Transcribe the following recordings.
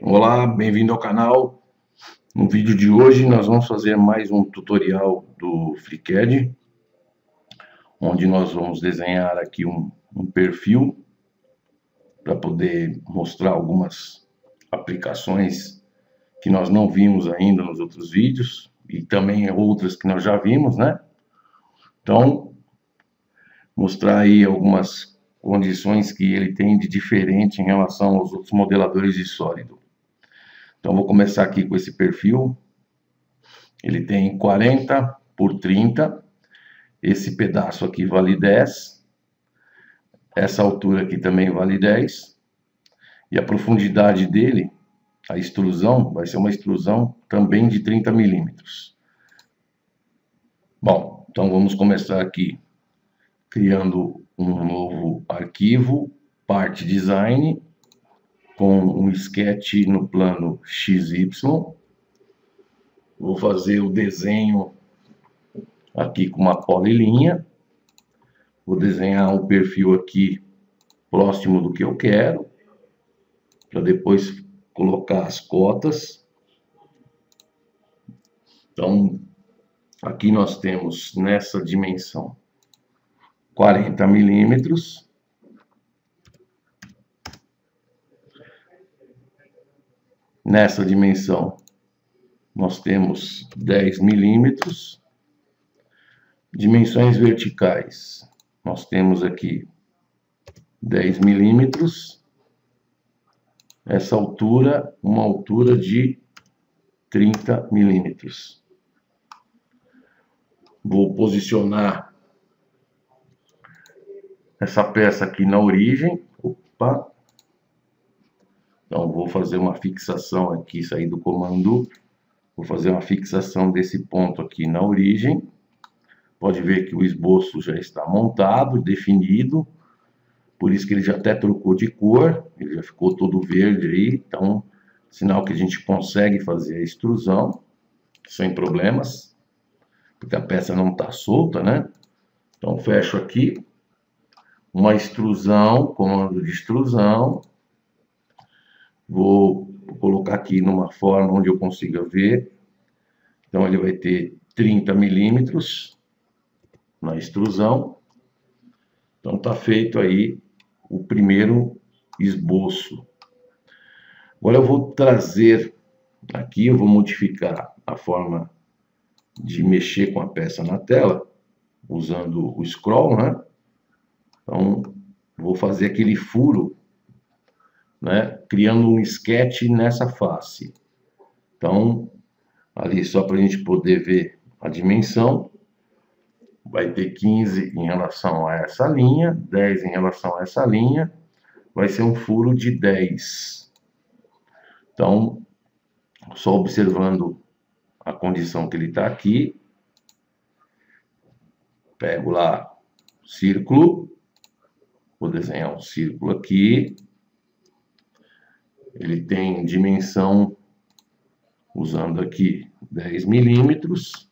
Olá, bem-vindo ao canal. No vídeo de hoje nós vamos fazer mais um tutorial do FreeCAD, onde nós vamos desenhar aqui um perfil para poder mostrar algumas aplicações que nós não vimos ainda nos outros vídeos e também outras que nós já vimos, né? Então, mostrar aí algumas condições que ele tem de diferente em relação aos outros modeladores de sólido. Então, vou começar aqui com esse perfil. Ele tem 40 por 30. Esse pedaço aqui vale 10. Essa altura aqui também vale 10. E a profundidade dele, a extrusão, vai ser uma extrusão também de 30 milímetros. Bom, então vamos começar aqui criando um novo arquivo, Part Design, com um sketch no plano XY. Vou fazer o desenho aqui com uma polilinha. Vou desenhar um perfil aqui próximo do que eu quero, para depois colocar as cotas. Então, aqui nós temos nessa dimensão 40 milímetros. Nessa dimensão nós temos 10 milímetros. Dimensões verticais, nós temos aqui 10 milímetros. Essa altura, uma altura de 30 milímetros. Vou posicionar essa peça aqui na origem. Opa! Então, vou fazer uma fixação aqui, sair do comando. Vou fazer uma fixação desse ponto aqui na origem. Pode ver que o esboço já está montado, definido. Por isso que ele já até trocou de cor. Ele já ficou todo verde aí. Então, sinal que a gente consegue fazer a extrusão sem problemas. Porque a peça não está solta, né? Então, fecho aqui. Uma extrusão, comando de extrusão. Vou colocar aqui numa forma onde eu consiga ver. Então, ele vai ter 30 milímetros na extrusão. Então, está feito aí o primeiro esboço. Agora eu vou trazer aqui, eu vou modificar a forma de mexer com a peça na tela, usando o scroll, né? Então, vou fazer aquele furo, né? Criando um sketch nessa face. Então, ali só para a gente poder ver a dimensão, vai ter 15 em relação a essa linha, 10 em relação a essa linha, vai ser um furo de 10. Então, só observando a condição que ele está aqui, pego lá o círculo, vou desenhar um círculo aqui, ele tem dimensão, usando aqui 10 milímetros,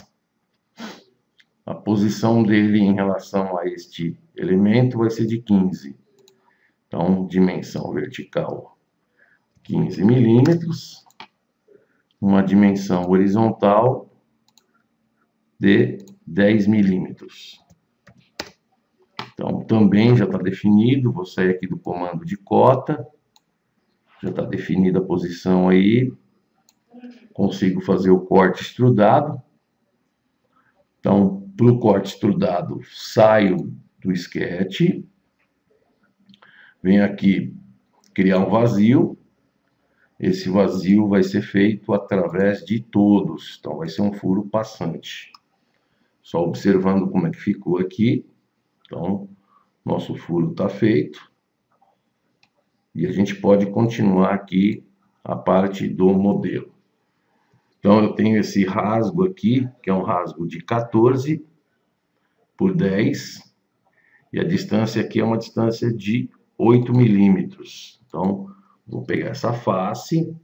a posição dele em relação a este elemento vai ser de 15. Então, dimensão vertical 15 milímetros, uma dimensão horizontal de 10 milímetros. Então, também já está definido, vou sair aqui do comando de cota, já está definida a posição aí, consigo fazer o corte extrudado. Então, para o corte extrudado, saio do sketch, venho aqui criar um vazio. Esse vazio vai ser feito através de todos, então vai ser um furo passante. Só observando como é que ficou aqui. Então, nosso furo está feito. E a gente pode continuar aqui a parte do modelo. Então, eu tenho esse rasgo aqui, que é um rasgo de 14 por 10. E a distância aqui é uma distância de 8 milímetros. Então, vou pegar essa face,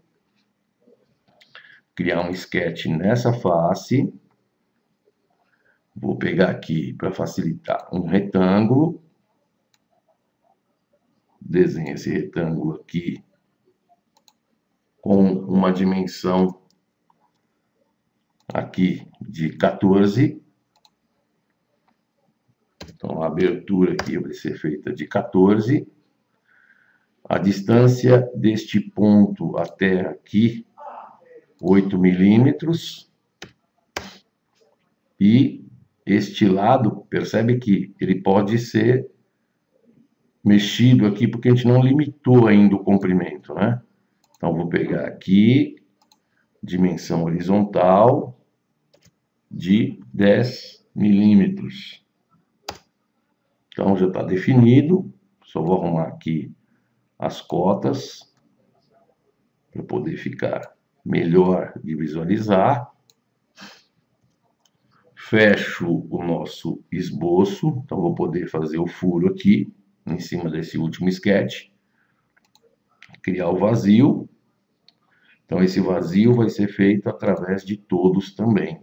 criar um sketch nessa face. Vou pegar aqui, para facilitar, um retângulo. Desenho esse retângulo aqui com uma dimensão aqui de 14. Então, a abertura aqui vai ser feita de 14. A distância deste ponto até aqui, 8 milímetros. E este lado, percebe que ele pode ser mexido aqui, porque a gente não limitou ainda o comprimento, né? Então, vou pegar aqui, dimensão horizontal de 10 milímetros. Então, já está definido. Só vou arrumar aqui as cotas para poder ficar melhor de visualizar. Fecho o nosso esboço. Então, vou poder fazer o furo aqui, em cima desse último sketch. Criar o vazio. Então, esse vazio vai ser feito através de todos também.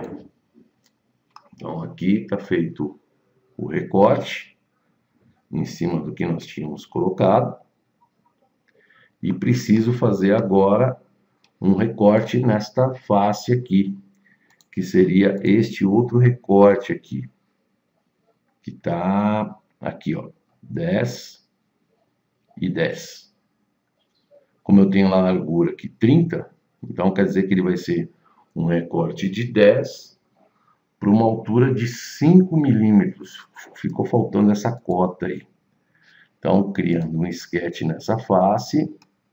Então, aqui está feito o recorte em cima do que nós tínhamos colocado. E preciso fazer agora um recorte nesta face aqui, que seria este outro recorte aqui, que está aqui, ó, 10 e 10. Como eu tenho lá a largura aqui 30, então quer dizer que ele vai ser um recorte de 10 para uma altura de 5 milímetros. Ficou faltando essa cota aí. Então, criando um sketch nessa face.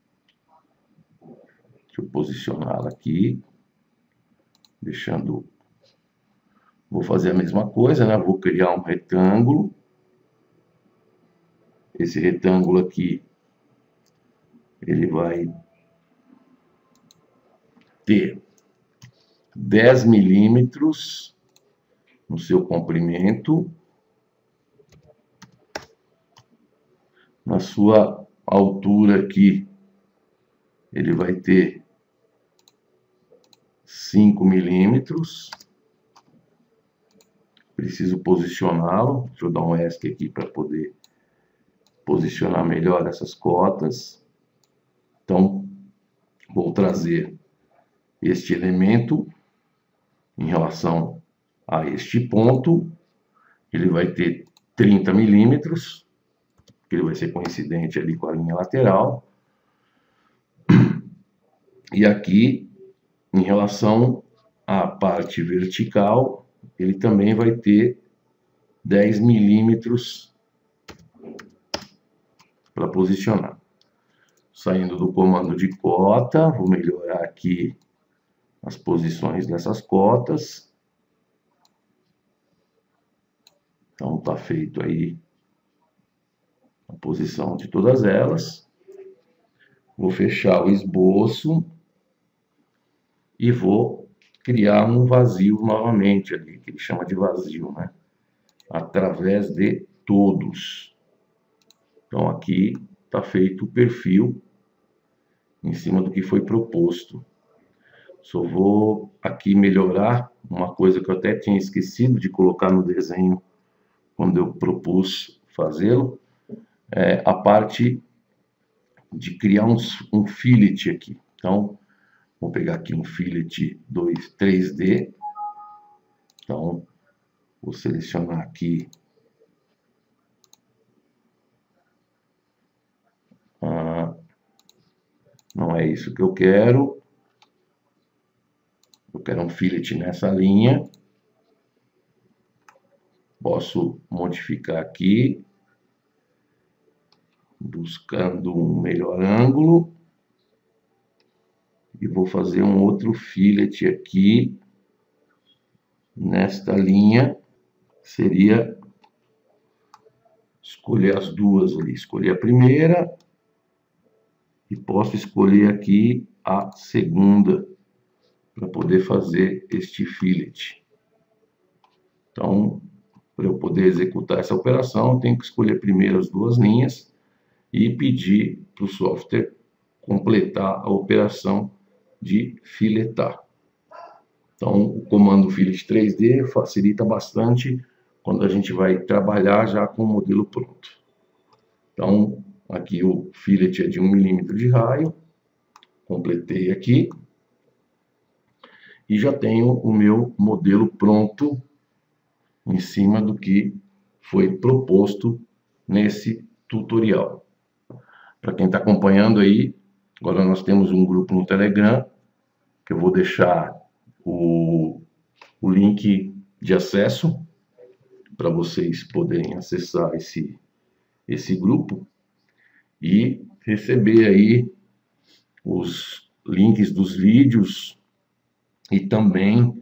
Deixa eu posicioná-la aqui. Deixando... Vou fazer a mesma coisa, né? Vou criar um retângulo. Esse retângulo aqui, ele vai ter 10 milímetros no seu comprimento. Na sua altura aqui, ele vai ter 5 milímetros. Preciso posicioná-lo. Deixa eu dar um ESC aqui para poder posicionar melhor essas cotas. Então, vou trazer este elemento em relação a este ponto. Ele vai ter 30 milímetros, que ele vai ser coincidente ali com a linha lateral. E aqui, em relação à parte vertical, ele também vai ter 10 milímetros para posicionar. Saindo do comando de cota, vou melhorar aqui as posições dessas cotas. Então, está feito aí a posição de todas elas. Vou fechar o esboço e vou criar um vazio novamente ali, que ele chama de vazio, né? Através de todos. Então, aqui está feito o perfil em cima do que foi proposto. Só vou aqui melhorar uma coisa que eu até tinha esquecido de colocar no desenho quando eu propus fazê-lo, é a parte de criar um fillet aqui. Então, vou pegar aqui um fillet 3D. Então, vou selecionar aqui não é isso que eu quero. Eu quero um fillet nessa linha. Posso modificar aqui, buscando um melhor ângulo. E vou fazer um outro fillet aqui, nesta linha. Seria escolher as duas ali. Escolher a primeira e posso escolher aqui a segunda para poder fazer este fillet. Então, para eu poder executar essa operação, eu tenho que escolher primeiro as duas linhas e pedir para o software completar a operação de filetar. Então, o comando fillet 3D facilita bastante quando a gente vai trabalhar já com o modelo pronto. Então, aqui o fillet é de 1 milímetro de raio. completei aqui e já tenho o meu modelo pronto em cima do que foi proposto nesse tutorial. Para quem está acompanhando aí, agora nós temos um grupo no Telegram, que eu vou deixar o link de acesso para vocês poderem acessar esse grupo e receber aí os links dos vídeos e também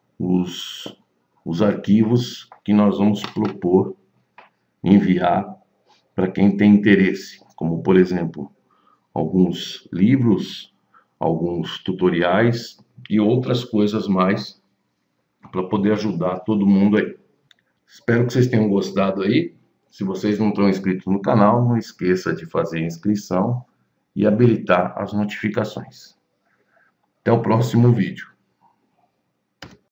os arquivos que nós vamos propor enviar para quem tem interesse, como por exemplo, alguns livros, alguns tutoriais e outras coisas mais para poder ajudar todo mundo aí. Espero que vocês tenham gostado aí. Se vocês não estão inscritos no canal, não esqueça de fazer a inscrição e habilitar as notificações. Até o próximo vídeo.